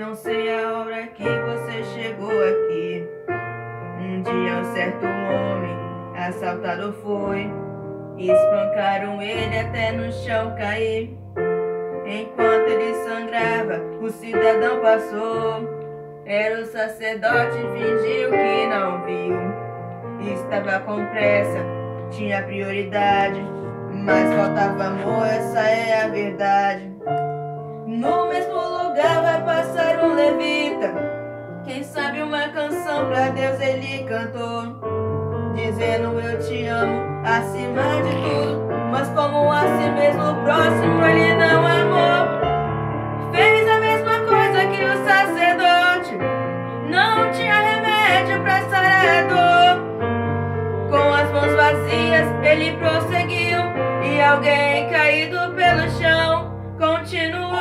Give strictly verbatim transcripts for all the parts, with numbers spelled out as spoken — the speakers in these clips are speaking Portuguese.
Não sei a hora que você chegou aqui. Um dia um certo homem assaltado foi, espancaram ele até no chão cair. Enquanto ele sangrava, o cidadão passou. Era o sacerdote, fingiu que não viu. Estava com pressa, tinha prioridade, mas faltava amor, essa é a verdade. No mesmo lugar vai passar um levita. Quem sabe uma canção pra Deus ele cantou, dizendo eu te amo acima de tudo. Mas como a si mesmo o próximo ele não amou. Fez a mesma coisa que o sacerdote, não tinha remédio pra sarar a dor. Com as mãos vazias ele prosseguiu, e alguém caído pelo chão continuou.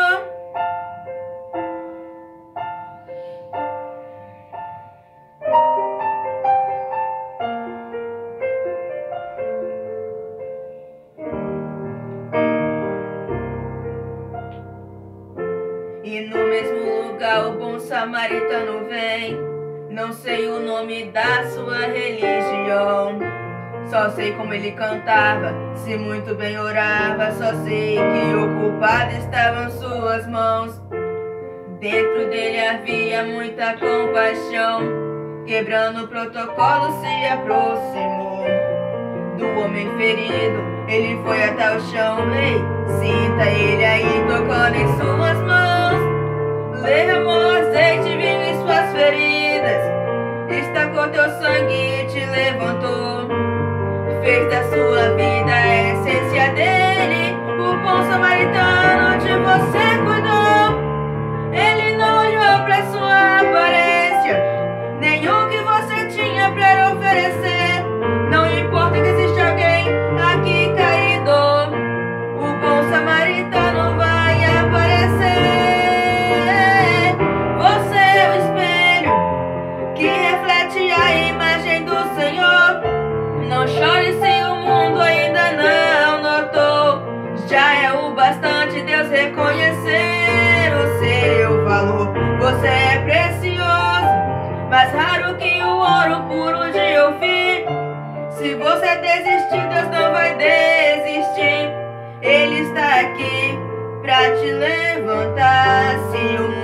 E no mesmo lugar o bom samaritano vem. Não sei o nome da sua religião, só sei como ele cantava, se muito bem orava. Só sei que o culpado estava em suas mãos. Dentro dele havia muita compaixão. Quebrando o protocolo se aproximou do homem ferido, ele foi até o chão. Ei, sinta ele aí tocando em suas mãos. Derramou azeite, vinho em suas feridas, estacou teu sangue e te levantou. Fez da sua vida a essência dele. O bom samaritano de você cuidou. Ele não olhou pra sua aparência, nem o que você tinha pra oferecer. Não importa que existe alguém aqui caído, o bom samaritano vai aparecer. Você é o espelho que reflete a imagem do Senhor. Não chore se o mundo ainda não notou. Já é o bastante Deus reconhecer o seu valor. Você é precioso, mais raro que o ouro puro de Ofir. Se você desistir, Deus não vai desistir. Ele está aqui pra te levantar. Se o